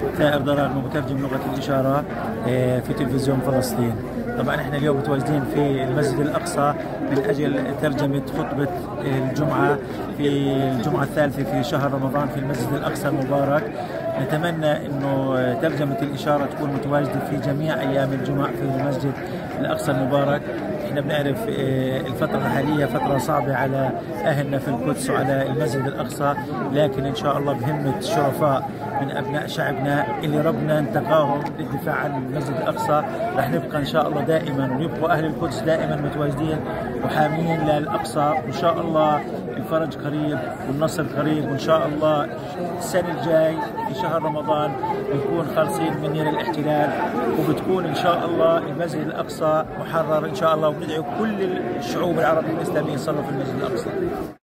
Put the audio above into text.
ثائر ضرار مترجم لغة الإشارة في تلفزيون فلسطين. طبعا احنا اليوم متواجدين في المسجد الأقصى من أجل ترجمة خطبة الجمعة في الجمعة الثالثة في شهر رمضان في المسجد الأقصى المبارك. نتمنى انه ترجمة الإشارة تكون متواجدة في جميع أيام الجمعة في المسجد الأقصى المبارك. احنا بنعرف الفترة الحالية فترة صعبة على أهلنا في القدس وعلى المسجد الأقصى، لكن إن شاء الله بهمة الشرفاء من أبناء شعبنا اللي ربنا انتقاهم للدفاع عن المسجد الأقصى رح نبقى إن شاء الله دائما، ويبقوا أهل القدس دائما متواجدين وحاميين للأقصى. وإن شاء الله الفرج قريب والنصر قريب، وإن شاء الله السنة الجاي في شهر رمضان بنكون خالصين من نير الاحتلال، وبتكون إن شاء الله المسجد الأقصى محرر إن شاء الله. وبندعو كل الشعوب العربية الإسلامية يصلوا في المسجد الأقصى.